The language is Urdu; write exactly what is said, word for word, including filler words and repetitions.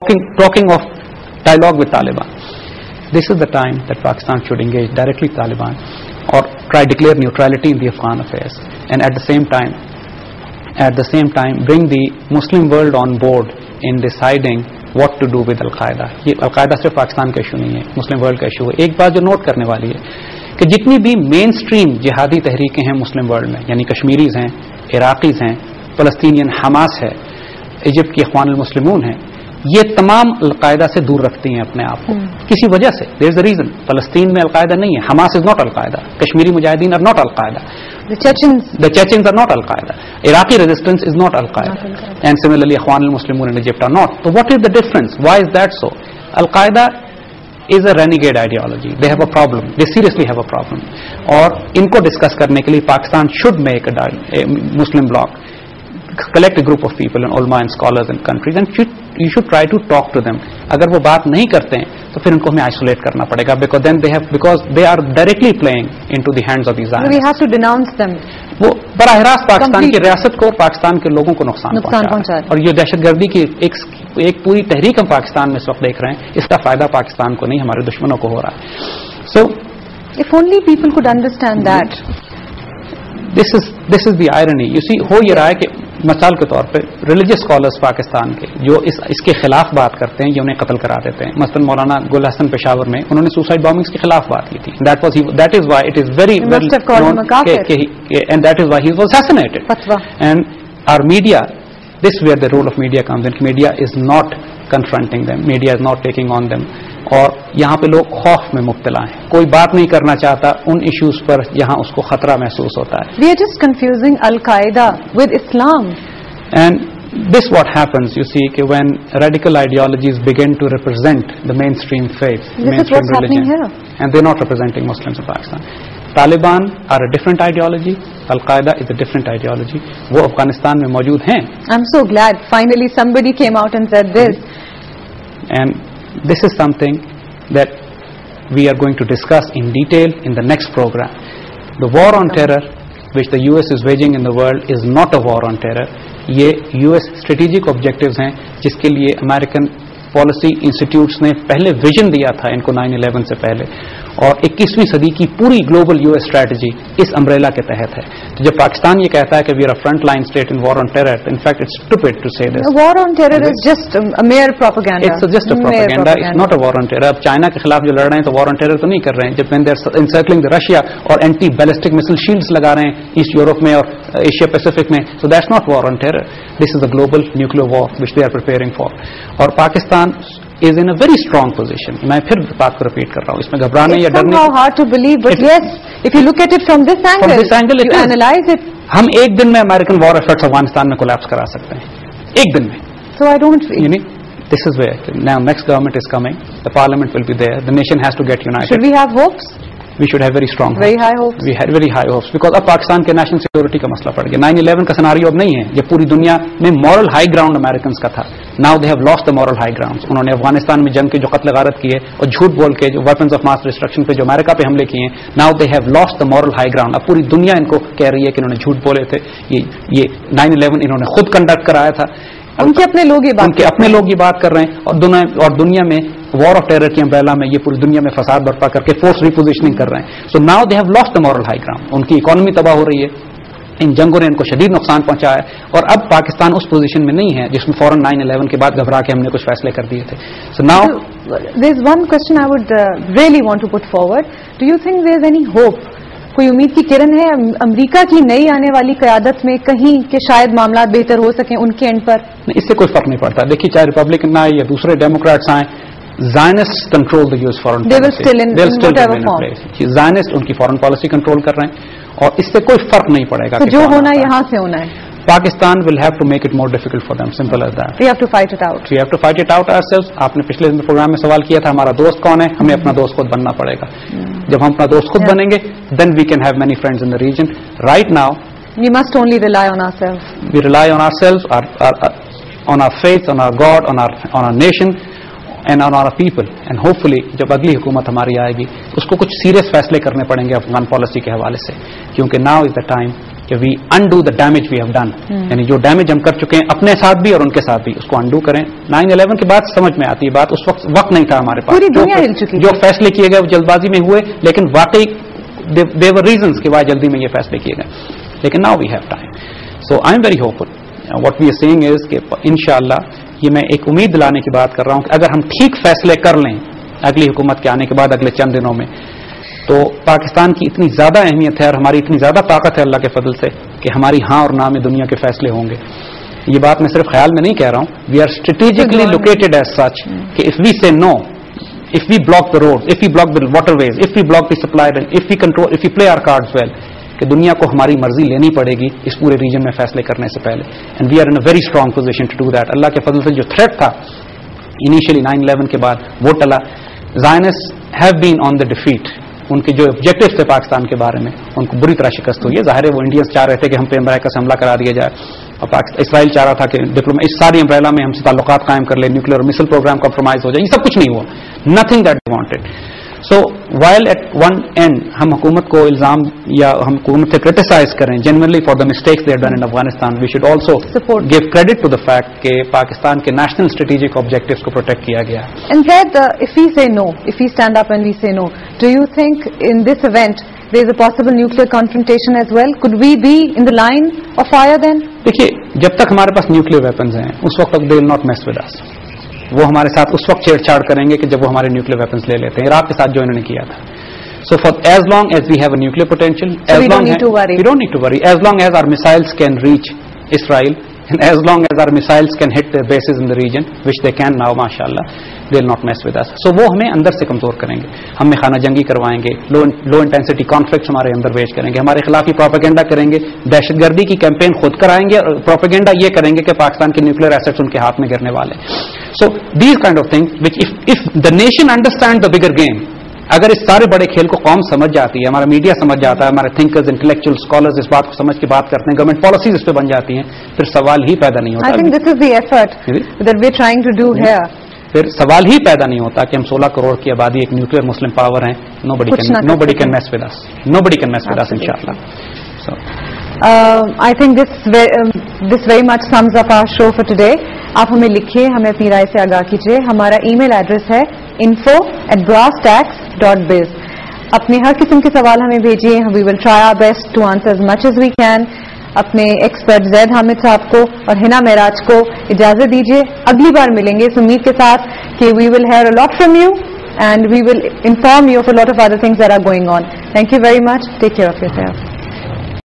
talking of dialogue with Taliban. This is the time that Pakistan should engage directly with Taliban or try to declare neutrality in the Afghan affairs, and at the same time at the same time bring the Muslim world on board in deciding what to do with Al-Qaeda. یہ Al-Qaeda صرف پاکستان کا ایشو نہیں ہے, مسلم ورلڈ کا ایشو ہے. ایک بات جو نوٹ کرنے والی ہے کہ جتنی بھی مین سٹریم جہادی تحریکیں ہیں مسلم ورلڈ میں, یعنی کشمیریز ہیں, عراقیز ہیں, فلسطینین حماس ہے, ایجپٹ کی اخوان المسلمون ہیں, یہ تمام القاعدہ سے دور رکھتی ہیں اپنے آپ کو کسی وجہ سے. There is a reason. فلسطین میں القاعدہ نہیں ہے, حماس از ناٹ القاعدہ, کشمیری مجاہدین آر ناٹ القاعدہ, the Chechens are not Al-Qaeda, Iraqi resistance is not Al-Qaeda, and similarly Ikhwan al-Muslimun in Egypt are not. So what is the difference? Why is that so? Al-Qaeda is a renegade ideology. They have a problem. They seriously have a problem. اور ان کو ڈسکس کرنے کے لیے Pakistan should make a, a Muslim bloc, collect a group of people and ulama and scholars and countries, and should, you should try to talk to them. اگر وہ بات نہیں کرتے ہیں تو پھر ان کو ہمیں آئسولیٹ کرنا پڑے گا, because then they have because they are directly playing into the hands of these Zionists. We have to denounce them. وہ براہ راست پاکستان کی ریاست کو اور پاکستان کے لوگوں کو نقصان پہنچا ہے, اور یہ دہشت گردی کی ایک ایک پوری تحریک ہم پاکستان میں اس وقت دیکھ رہے ہیں, اس کا فائدہ پاکستان کو نہیں ہمارے دشمنوں کو ہو رہا ہے. سو if only people could understand that. This is this is the irony. You see, ہو یہ رہا ہے کہ مثال کے طور پہ ریلیجیس اسکالرس پاکستان کے جو اس اس کے خلاف بات کرتے ہیں, یہ انہیں قتل کرا دیتے ہیں. مثلا مولانا گل حسن پشاور میں انہوں نے سوسائڈ بامنگس کے خلاف بات کی تھی. That was that is why it is very well known and that is why he was assassinated. And our media, this is where the role of media comes in. Media is not confronting them. Media is not taking on them. اور یہاں پہ لوگ خوف میں مبتلا ہیں, کوئی بات نہیں کرنا چاہتا ان ایشوز پر جہاں اس کو خطرہ محسوس ہوتا ہے. We are just confusing Al-Qaeda with Islam. And this what happens, you see, کہ when radical ideologies begin to represent the mainstream faith, this mainstream is what's religion, happening here. and they're not representing Muslims in Pakistan. Taliban are a different ideology. Al-Qaeda is a different ideology. وہ افغانستان میں موجود ہیں. I'm so glad finally somebody came out and said this. And this is something that we are going to discuss in detail in the next program. The war on terror which the U S is waging in the world is not a war on terror. یہ U S strategic objectives ہیں جس کے لیے American policy institutes نے پہلے ویژن دیا تھا ان کو نائن الیون سے پہلے, اور اکیسویں صدی کی پوری گلوبل یو ایس اسٹریٹجی اس امبریلا کے تحت ہے. تو جب پاکستان یہ کہتا ہے کہ we are front line state in war on terror, in fact it's stupid to say this. War on terror is just a mere propaganda. It's just a propaganda, it's not a war on terror. اب چائنا کے خلاف جو لڑ رہے ہیں تو وار آن ٹیرر تو نہیں کر رہے ہیں. جب when they are encircling the Russia اور اینٹی بیلسٹک مسل شیلڈز لگا رہے ہیں ایسٹ یورپ میں اور ایشیا پیسفک میں, so that's not war on terror. This is a global nuclear war which they are preparing for. اور Pakistan is in a very strong position. میں پھر بات کو ریپیٹ کر رہا ہوں, اس میں گھبرانے یا ڈرنے. It's somehow hard to believe, but yes, if you look at it from this angle, from this angle you analyze it. ہم ایک دن میں امریکن وار ایفرٹس افغانستان میں کولیپس کرا سکتے ہیں, ایک دن میں. So I don't. You know, this is where now next government is coming. The parliament will be there. The nation has to get united. Should we have hopes? We should have very strong hopes. Very high hopes. We had very high hopes because اب پاکستان کے نیشنل سیکورٹی کا مسئلہ پڑ گیا. نائن الیون کا سناریو اب نہیں ہے, یہ پوری دنیا میں مورل ہائی گراؤنڈ امریکنس کا تھا. Now they have lost the moral high ground. انہوں نے افغانستان میں جنگ کے جو قتل غارت کیے اور جھوٹ بول کے جو ویپنز آف ماس ڈسٹرکشن پہ جو امریکہ پہ حملے کیے ہیں, now they have lost the moral high ground. اب پوری دنیا ان کو کہہ رہی ہے کہ انہوں نے جھوٹ بولے تھے. یہ یہ نائن الیون انہوں نے خود کنڈکٹ کرایا تھا. ان کے اپنے لوگ یہ بات ان کے اپنے لوگ یہ بات کر رہے ہیں, اور دنیا اور دنیا میں وار آف ٹیرر کی امبریلا میں یہ پوری دنیا میں فساد برپا کر کے فورس ریپوزیشننگ کر رہے ہیں. So now they have lost the moral high ground. ان کی اکانومی تباہ ہو رہی ہے, ان جنگوں نے ان کو شدید نقصان پہنچایا ہے, اور اب پاکستان اس پوزیشن میں نہیں ہے جس میں فوراً نائن الیون کے بعد گھبرا کے ہم نے کچھ فیصلے کر دیے تھے. So now there is one question I would really want to put forward. Do you think there is any hope, کوئی امید کی کرن ہے امریکہ کی نئی آنے والی قیادت میں کہیں کہ شاید معاملات بہتر ہو سکیں ان کے اینڈ پر؟ اس سے کوئی فرق نہیں پڑتا. دیکھیے چاہے ریپبلکن آئے یا دوسرے ڈیموکریٹس آئیں, Zionists control the U S foreign they policy. will still in, They'll in still whatever remain in form. place. Zionists ان کی فورن پالیسی کنٹرول کر رہے ہیں, اور اس سے کوئی فرق نہیں پڑے گا. تو جو ہونا یہاں سے ہونا ہے. Pakistan will have to make it more difficult for them. Simple as that. We have to fight it out. We have to fight it out ourselves. آپ نے پچھلے پروگرام میں سوال کیا تھا ہمارا دوست کون ہے, ہمیں اپنا دوست خود بننا پڑے گا. جب ہم اپنا دوست خود بنیں گے, then we can have many friends in the region. Right now we must only rely on ourselves. We rely on ourselves, our, our, on our faith, on our God, on our on our nation and on our people. And hopefully جب اگلی حکومت ہماری آئے گی اس کو کچھ سیریس فیصلے کرنے پڑیں گے افغان پالیسی کے حوالے سے, کیونکہ now is the time کہ we undo the damage we have done, یعنی جو ڈیمیج ہم کر چکے ہیں اپنے ساتھ بھی اور ان کے ساتھ بھی, اس کو انڈو کریں. نائن الیون کے بعد سمجھ میں آتی ہے بات, اس وقت وقت نہیں تھا ہمارے پاس, پوری دنیا ہل چکی, جو فیصلے کیے گئے وہ جلد بازی میں ہوئے, لیکن واقعی دیور ریزنس کہ وائی جلدی میں یہ فیصلے کیے گئے, لیکن now we have time. So I am very hopeful. What we are seeing is کہ انشاءاللہ یہ میں ایک امید دلانے کی بات کر رہا ہوں کہ اگر ہم ٹھیک فیصلے کر لیں اگلی حکومت کے آنے کے بعد اگلے چند دنوں میں, تو پاکستان کی اتنی زیادہ اہمیت ہے اور ہماری اتنی زیادہ طاقت ہے اللہ کے فضل سے کہ ہماری ہاں اور نہ میں دنیا کے فیصلے ہوں گے. یہ بات میں صرف خیال میں نہیں کہہ رہا ہوں, we are strategically located as such کہ if we say no, if we block the road, if we block the waterways, if we block the supply, if we control, if we play our cards well, کہ دنیا کو ہماری مرضی لینی پڑے گی اس پورے ریجن میں فیصلے کرنے سے پہلے. And we are in a very strong position to do that. اللہ کے فضل سے جو تھریٹ تھا انیشلی نائن الیون کے بعد وہ ٹلا. زائنسٹ have been on the defeat, ان کے جو آبجیکٹو تھے پاکستان کے بارے میں ان کو بری طرح شکست ہوئی ہے. ظاہر ہے وہ انڈینس چاہ رہے تھے کہ ہم پہ امریکہ سے حملہ کرا دیا جائے, اور اسرائیل چاہ رہا تھا کہ ڈپلومیسی اس ساری امبریلا میں ہم سے تعلقات قائم کر لیں, نیوکلیر اور مسل پروگرام کمپرومائز ہو جائے. یہ سب کچھ نہیں ہوا, nothing that they wanted. So while at one end ہم حکومت کو الزام یا ہم حکومت سے کرٹیسائز کریں generally for the mistakes they done in Afghanistan, we should also give credit to the fact کہ پاکستان کے نیشنل اسٹریٹجک آبجیکٹوز کو پروٹیکٹ کیا گیا. And Zaid, uh, if we say no, if we stand up and we say no, do you think in this event there is a possible nuclear confrontation as well? Could we be in the line of fire then? دیکھیے, جب تک ہمارے پاس نیوکلیر ویپنز ہیں اس وقت تک they will not mess with us. وہ ہمارے ساتھ اس وقت چھیڑ چھاڑ کریں گے کہ جب وہ ہمارے نیوکلیر ویپنز لے لیتے ہیں. عراق کے ساتھ جو انہوں نے کیا تھا. So for as long as we have a nuclear potential, so as we long don't need as, to worry. we don't need to worry. As long as our missiles can reach Israel, and as long as our missiles can hit their bases in the region, which they can now, mashallah, they will not mess with us. So وہ ہمیں اندر سے کمزور کریں گے, ہمیں خانہ جنگی کروائیں گے, لو لو انٹینسٹی کانفلکٹس ہمارے اندر ویج کریں گے, ہمارے خلاف ہی پروپیگنڈا کریں گے, دہشت گردی کی کیمپین خود کرائیں گے, اور پروپیگنڈا یہ کریں گے کہ پاکستان کے نیوکلیر ایسٹس ان کے ہاتھ میں گرنے والے. So these kind of things which if if the nation understands the bigger game, اگر اس سارے بڑے کھیل کو قوم سمجھ جاتی ہے, ہمارا میڈیا سمجھ جاتا ہے, ہمارے تھنکرز, انٹلیکچوئل اسکالرز اس بات کو سمجھ کے بات کرتے ہیں, گورنمنٹ پالیسیز اس پہ بن جاتی ہیں, پھر سوال ہی پیدا نہیں ہوتا. I think this is the effort that we are trying to do here. پھر سوال ہی پیدا نہیں ہوتا کہ ہم سولہ کروڑ کی آبادی ایک نیوکلیر مسلم پاور ہیں. Nobody can nobody can mess with us, nobody can mess with us انشاءاللہ. So I think this this very much sums up our show for today. آپ ہمیں لکھیے, ہمیں اپنی رائے سے آگاہ کیجیے. ہمارا ای میل ایڈریس ہے info at brass tacks dot biz. اپنے ہر قسم کے سوال ہمیں بھیجیے, we will try our best to answer as much as we can. اپنے ایکسپرٹ زید حامد صاحب کو اور ہنا معراج کو اجازت دیجیے. اگلی بار ملیں گے اس امید کے ساتھ کہ we will hear a lot from you and we will inform you of a lot of other things that are going on. Thank you very much. Take care of your self.